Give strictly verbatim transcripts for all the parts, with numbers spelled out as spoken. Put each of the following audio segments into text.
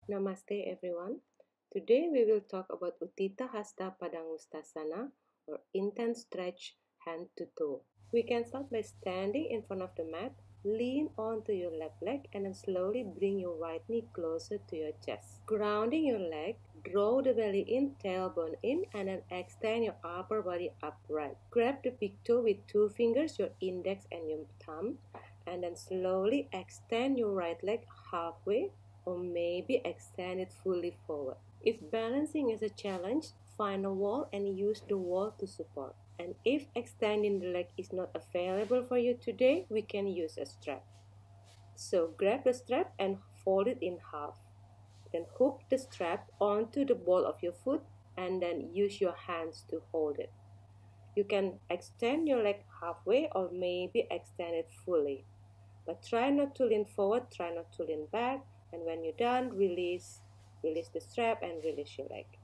Namaste everyone. Today we will talk about Utthita Hasta Padangushtasana or intense stretch hand to toe. We can start by standing in front of the mat, lean onto your left leg and then slowly bring your right knee closer to your chest. Grounding your leg, draw the belly in, tailbone in and then extend your upper body upright. Grab the big toe with two fingers, your index and your thumb, and then slowly extend your right leg halfway or maybe extend it fully forward. If balancing is a challenge, find a wall and use the wall to support. And if extending the leg is not available for you today, we can use a strap. So grab the strap and fold it in half. Then hook the strap onto the ball of your foot and then use your hands to hold it. You can extend your leg halfway or maybe extend it fully. But try not to lean forward, try not to lean back. And when you're done, release, release the strap and release your leg.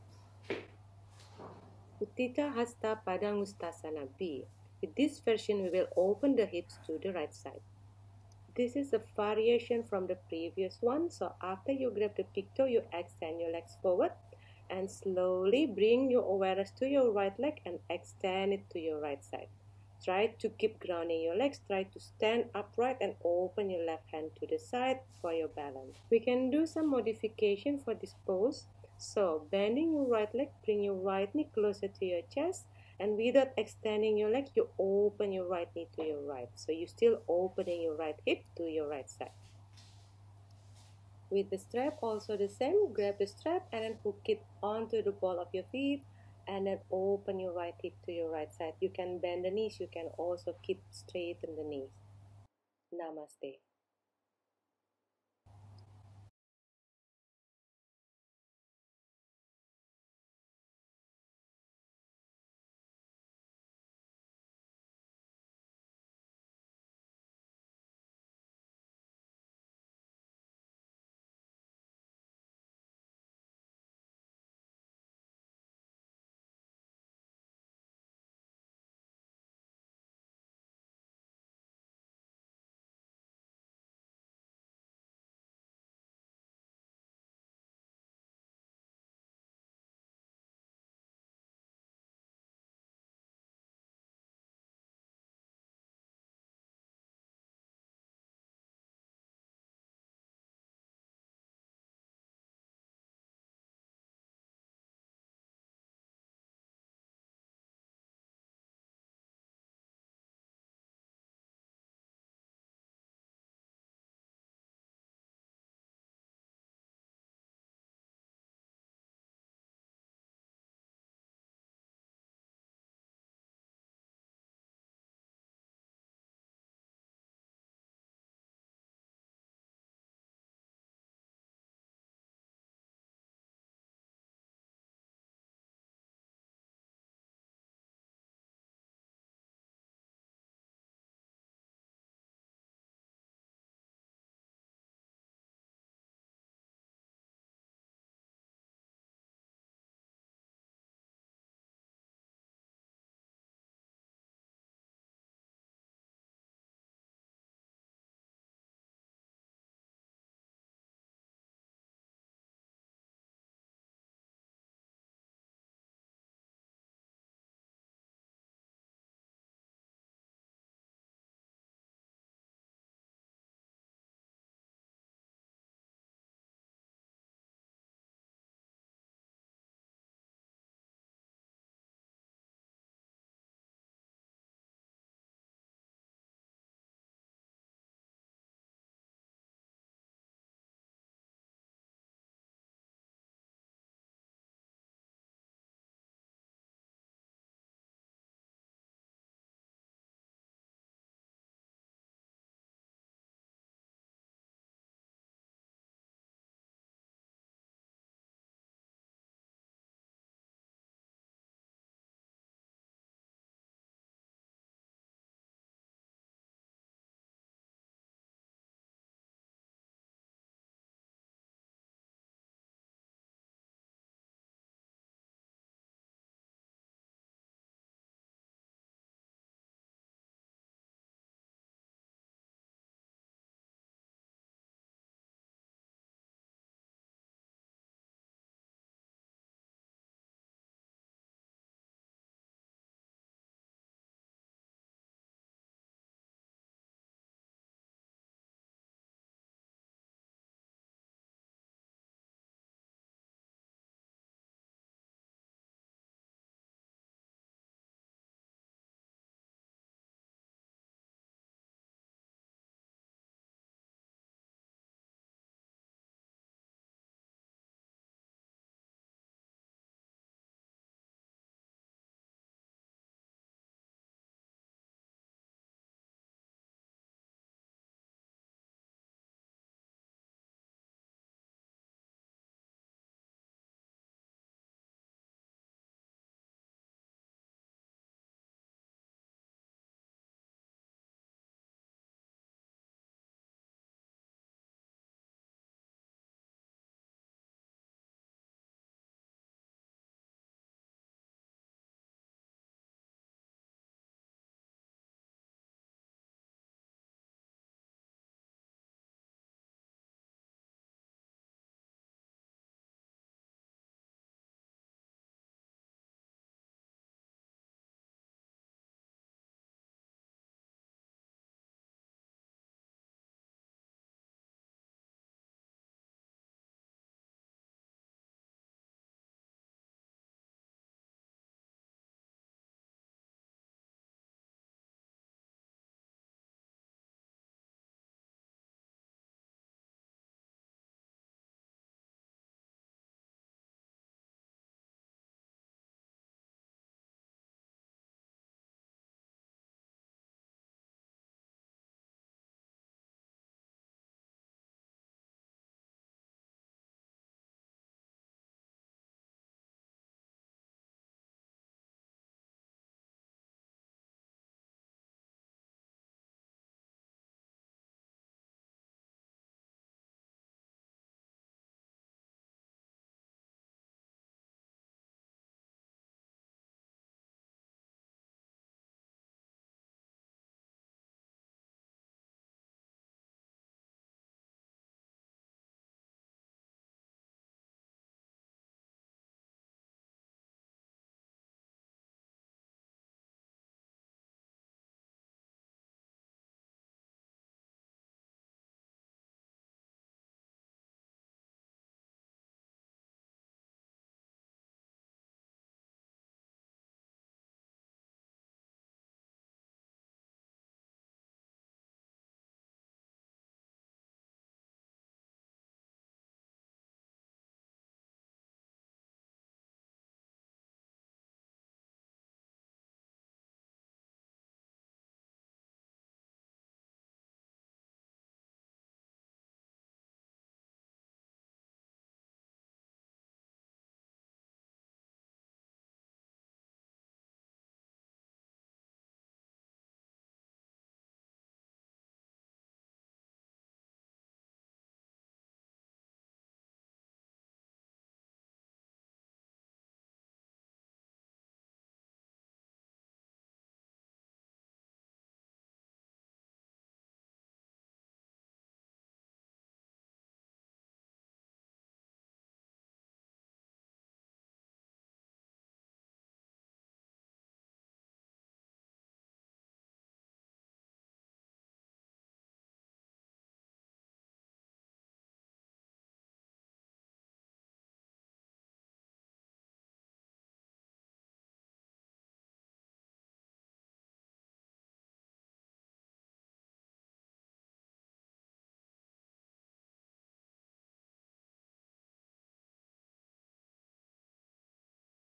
Utthita Hasta Padangushtasana B. With this version, we will open the hips to the right side. This is a variation from the previous one. So after you grab the big toe, you extend your legs forward and slowly bring your awareness to your right leg and extend it to your right side. Try to keep grounding your legs. Try to stand upright and open your left hand to the side for your balance. We can do some modification for this pose. So bending your right leg, bring your right knee closer to your chest. And without extending your leg, you open your right knee to your right. So you're still opening your right hip to your right side. With the strap also the same. Grab the strap and then hook it onto the ball of your feet. And then open your right hip to your right side. You can bend the knees. You can also keep straighten the knees. Namaste.